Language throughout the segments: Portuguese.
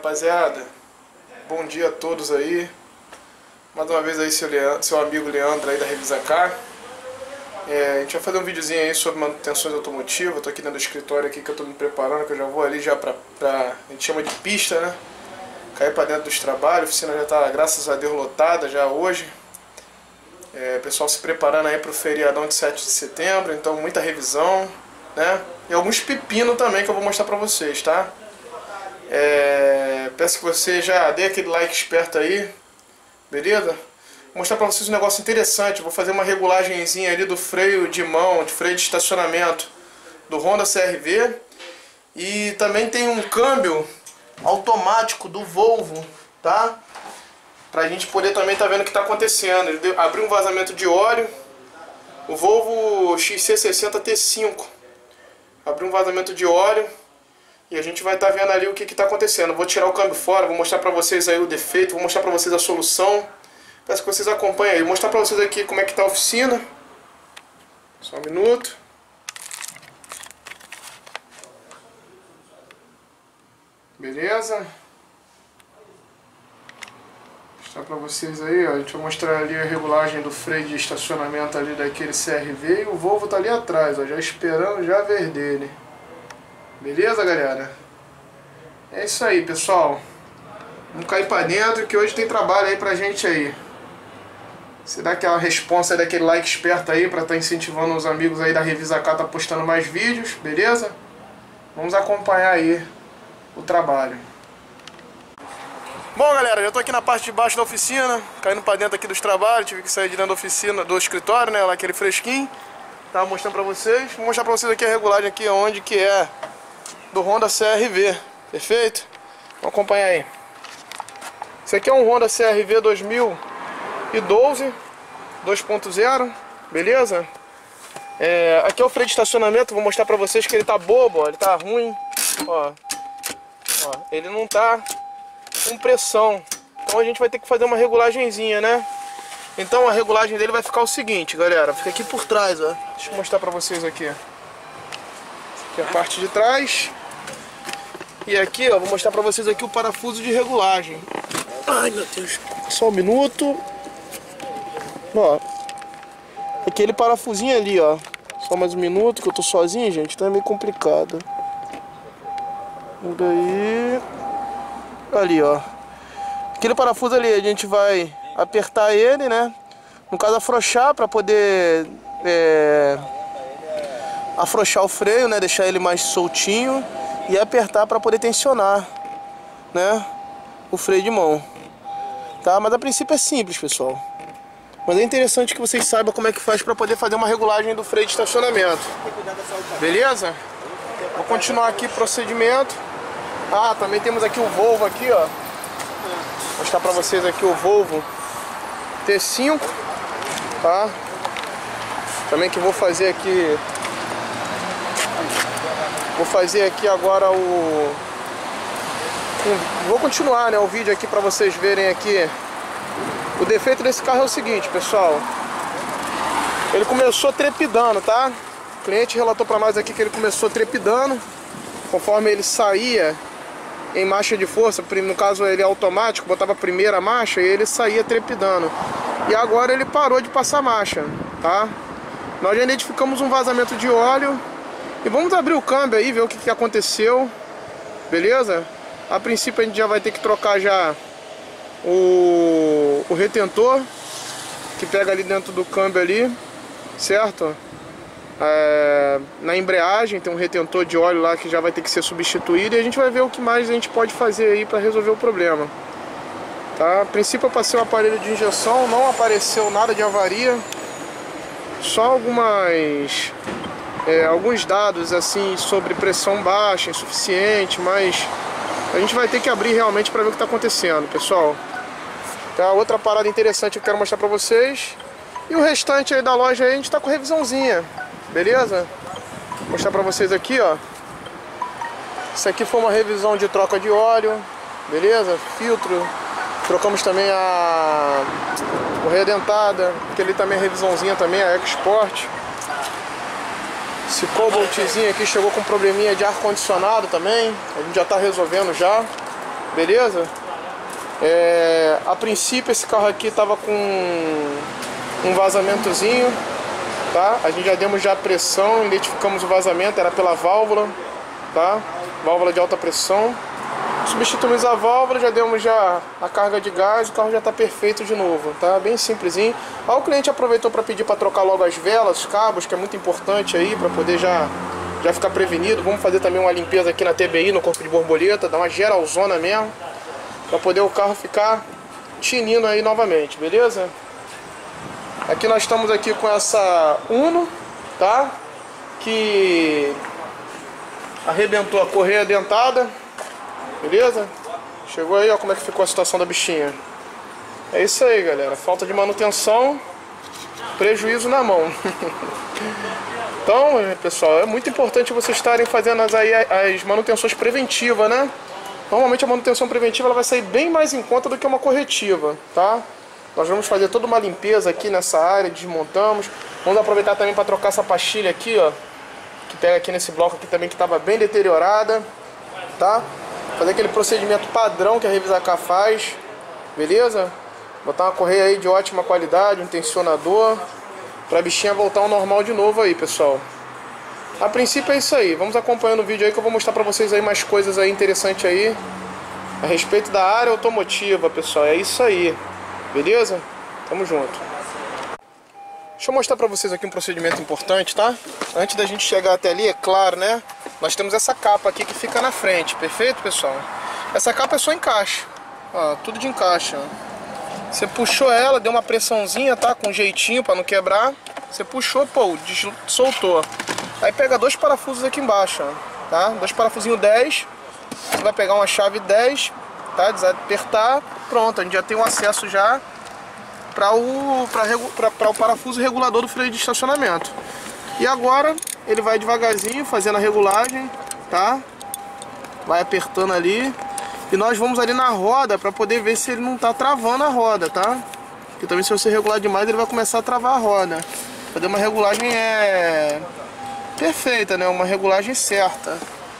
rapaziada, bom dia a todos aí. Mais uma vez aí seu amigo Leandro aí da Revisacar. A gente vai fazer um videozinho aí sobre manutenções automotivas. Eu tô aqui dentro do escritório aqui que eu tô me preparando, que eu já vou ali já a gente chama de pista, né? Cair pra dentro dos trabalhos, a oficina já tá, graças a Deus, lotada já hoje. Pessoal se preparando aí pro feriadão de 7 de setembro, então muita revisão, né? E alguns pepinos também que eu vou mostrar pra vocês, tá? Peço que você já dê aquele like esperto aí, beleza? Vou mostrar pra vocês um negócio interessante. Vou fazer uma regulagenzinha ali do freio de mão, de freio de estacionamento do Honda CR-V. E também tem um câmbio automático do Volvo, tá? Pra gente poder também tá vendo o que tá acontecendo. Ele abriu um vazamento de óleo, o Volvo XC60 T5 abriu um vazamento de óleo. E a gente vai estar vendo ali o que está acontecendo. Vou tirar o câmbio fora, vou mostrar para vocês aí o defeito, vou mostrar para vocês a solução. Peço que vocês acompanhem aí. Vou mostrar para vocês aqui como é que está a oficina. Só um minuto. Beleza? Vou mostrar para vocês aí, ó. A gente vai mostrar ali a regulagem do freio de estacionamento ali daquele CR-V. E o Volvo tá ali atrás, ó, já esperando já ver dele. Beleza, galera? É isso aí, pessoal. Vamos cair pra dentro que hoje tem trabalho aí pra gente aí. Você dá aquela responsa, daquele like esperto aí pra estar incentivando os amigos aí da Revisacar, tá postando mais vídeos, beleza? Vamos acompanhar aí o trabalho. Bom, galera, já tô aqui na parte de baixo da oficina, caindo pra dentro aqui dos trabalhos. Tive que sair de dentro da oficina, do escritório, né? Lá aquele fresquinho. Tava mostrando pra vocês. Vou mostrar pra vocês aqui a regulagem aqui, onde que é do Honda CR-V, perfeito? Vamos acompanhar aí. Esse aqui é um Honda CR-V 2012 2.0, beleza? Aqui é o freio de estacionamento, vou mostrar pra vocês que ele tá bobo, ó, ele tá ruim, ó, ele não tá com pressão, então a gente vai ter que fazer uma regulagenzinha, né? Então a regulagem dele vai ficar o seguinte, galera, fica aqui por trás, ó, deixa eu mostrar pra vocês aqui. Essa aqui é a parte de trás. E aqui, ó, vou mostrar pra vocês aqui o parafuso de regulagem. Ai, meu Deus. Só um minuto. Ó. Aquele parafusinho ali, ó. Só mais um minuto que eu tô sozinho, gente. Então é meio complicado. Daí. Ali, ó. Aquele parafuso ali, a gente vai apertar ele, né? No caso, afrouxar pra poder afrouxar o freio, né? Deixar ele mais soltinho. E apertar para poder tensionar, né, o freio de mão, tá? Mas a princípio é simples, pessoal. Mas é interessante que vocês saibam como é que faz para poder fazer uma regulagem do freio de estacionamento. Beleza? Vou continuar aqui o procedimento. Também temos aqui o Volvo aqui, ó. Vou mostrar para vocês aqui o Volvo T5, tá? Também que vou fazer aqui. Vou fazer aqui agora vou continuar, né, o vídeo aqui para vocês verem aqui. O defeito desse carro é o seguinte, pessoal. Ele começou trepidando, tá? O cliente relatou para nós aqui que ele começou trepidando. Conforme ele saía em marcha de força, no caso ele é automático, botava a primeira marcha e ele saía trepidando. E agora ele parou de passar marcha, tá? Nós já identificamos um vazamento de óleo. E vamos abrir o câmbio aí, ver o que aconteceu, beleza? A princípio a gente já vai ter que trocar já o retentor, que pega ali dentro do câmbio ali, certo? Na embreagem tem um retentor de óleo lá que já vai ter que ser substituído. E a gente vai ver o que mais a gente pode fazer aí para resolver o problema, tá? A princípio eu passei o aparelho de injeção, não apareceu nada de avaria. Só alguns dados assim sobre pressão baixa, insuficiente, mas a gente vai ter que abrir realmente para ver o que está acontecendo, pessoal. Tá, outra parada interessante que eu quero mostrar para vocês. E o restante aí da loja aí a gente está com revisãozinha, beleza? Vou mostrar para vocês aqui, ó. Isso aqui foi uma revisão de troca de óleo, beleza? Filtro. Trocamos também a correia dentada, que ali também é revisãozinha também, a EcoSport. Esse Cobaltzinho aqui chegou com probleminha de ar-condicionado também. A gente já está resolvendo já. beleza? A princípio esse carro aqui tava com um vazamentozinho, tá? A gente já demos já a pressão, identificamos o vazamento, era pela válvula, tá? Válvula de alta pressão. Substituímos a válvula, já demos já a carga de gás, o carro já está perfeito de novo, tá? Bem simplesinho. Aí o cliente aproveitou para pedir para trocar logo as velas, os cabos, que é muito importante aí, para poder já ficar prevenido. Vamos fazer também uma limpeza aqui na TBI, no corpo de borboleta, dar uma geralzona mesmo, para poder o carro ficar tinindo aí novamente, beleza? Aqui nós estamos aqui com essa Uno, tá? Que arrebentou a correia dentada. Beleza? Chegou aí, ó, como é que ficou a situação da bichinha. É isso aí, galera. Falta de manutenção, prejuízo na mão. Então, pessoal, é muito importante vocês estarem fazendo as manutenções preventivas, né? Normalmente a manutenção preventiva ela vai sair bem mais em conta do que uma corretiva, tá? Nós vamos fazer toda uma limpeza aqui nessa área, desmontamos. Vamos aproveitar também para trocar essa pastilha aqui, ó, que pega aqui nesse bloco aqui também, que estava bem deteriorada, tá? Fazer aquele procedimento padrão que a Revisacar faz, beleza? Botar uma correia aí de ótima qualidade, um tensionador, pra bichinha voltar ao normal de novo aí, pessoal. A princípio é isso aí, vamos acompanhando o vídeo aí que eu vou mostrar pra vocês aí mais coisas aí interessantes aí a respeito da área automotiva, pessoal. É isso aí, beleza? Tamo junto. Deixa eu mostrar pra vocês aqui um procedimento importante, tá? Antes da gente chegar até ali, é claro, né? Nós temos essa capa aqui que fica na frente, perfeito, pessoal? Essa capa é só encaixe, ó, tudo de encaixe, ó. Você puxou ela, deu uma pressãozinha, tá? Com jeitinho pra não quebrar. Você puxou, pô, soltou. Aí pega dois parafusos aqui embaixo, ó, tá? Dois parafusinhos 10. Você vai pegar uma chave 10, tá? Desapertar, pronto, a gente já tem um acesso já para o parafuso regulador do freio de estacionamento. E agora ele vai devagarzinho fazendo a regulagem, tá? Vai apertando ali. E nós vamos ali na roda para poder ver se ele não tá travando a roda, tá? Porque também se você regular demais ele vai começar a travar a roda. Fazer uma regulagem perfeita, né? Uma regulagem certa,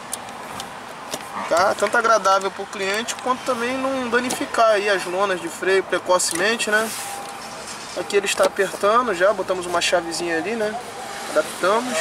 tá? Tanto agradável para o cliente quanto também não danificar aí as lonas de freio precocemente, né? Aqui ele está apertando já, botamos uma chavezinha ali, né? Adaptamos.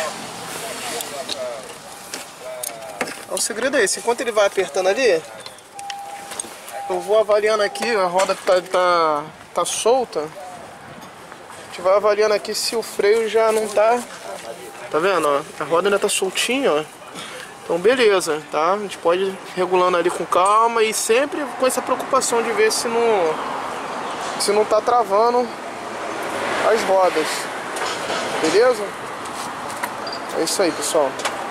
O segredo é esse, enquanto ele vai apertando ali, eu vou avaliando aqui, a roda tá solta. A gente vai avaliando aqui se o freio já não tá. Tá vendo, ó? A roda ainda tá soltinha, ó. Então beleza, tá? A gente pode ir regulando ali com calma e sempre com essa preocupação de ver se não tá travando as rodas. Beleza? É isso aí, pessoal.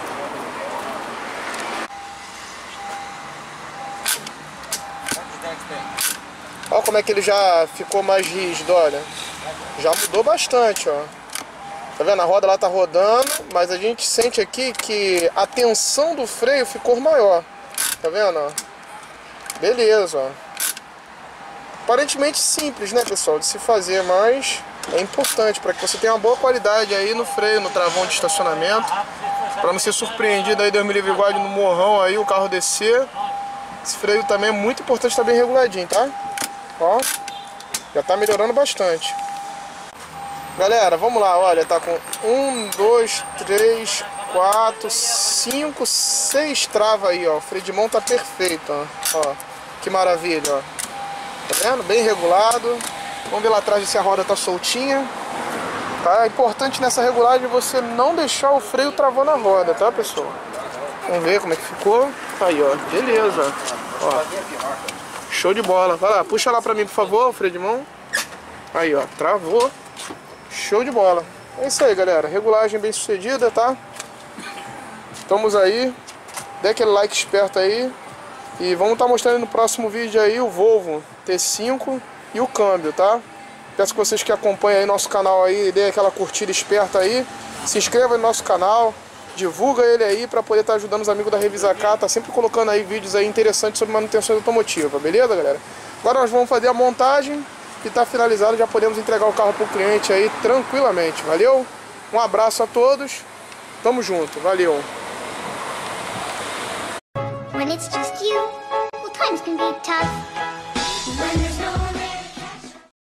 Olha como é que ele já ficou mais rígido, olha. Já mudou bastante, ó. Tá vendo? A roda lá tá rodando, mas a gente sente aqui que a tensão do freio ficou maior. Tá vendo, ó? Beleza, ó. Aparentemente simples, né, pessoal, de se fazer, mas é importante para que você tenha uma boa qualidade aí no freio, no travão de estacionamento, para não ser surpreendido aí, Deus me livre, igual no morrão aí, o carro descer. Esse freio também é muito importante estar bem reguladinho, tá? Ó, já tá melhorando bastante. Galera, vamos lá, olha, tá com 1, 2, 3, 4, 5, 6 travas aí, ó. O freio de mão tá perfeito, ó. Que maravilha, ó. Tá vendo? Bem regulado. Vamos ver lá atrás se a roda tá soltinha. Tá? É importante nessa regulagem você não deixar o freio travando a roda, tá, pessoal? Vamos ver como é que ficou. Aí, ó. Beleza. Ó. Show de bola. Vai lá, puxa lá pra mim, por favor, o freio de mão. Aí, ó. Travou. Show de bola. É isso aí, galera. Regulagem bem sucedida, tá? Estamos aí. Dê aquele like esperto aí. E vamos estar mostrando no próximo vídeo aí o Volvo T5 e o câmbio, tá? Peço que vocês que acompanham aí nosso canal aí, dê aquela curtida esperta aí. Se inscreva no nosso canal. Divulga ele aí para poder estar ajudando os amigos da Revisacar. Tá sempre colocando aí vídeos aí interessantes sobre manutenção automotiva. Beleza, galera? Agora nós vamos fazer a montagem. E tá finalizado, já podemos entregar o carro pro cliente aí tranquilamente. Valeu? Um abraço a todos. Tamo junto. Valeu. When it's just you, we'll talk Times can be tough.